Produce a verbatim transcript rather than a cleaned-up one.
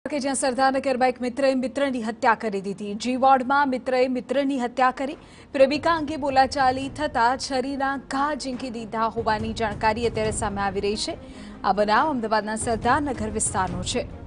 કે જ્યાં સરદારનગરમાં એક મિત્રએ મિત્રની હત્યા કરી દીધી। જી વોર્ડમાં મિત્રએ મિત્રની હત્યા કરી। પ્રેમિકા અંગે બોલાચાલી થતાં છરીના ઘા ઝીંકી દીધા હોવાની જાણકારી અત્યારે સામે આવી રહી છે। આ બનાવ અમદાવાદના સરદારનગર વિસ્તારનો છે।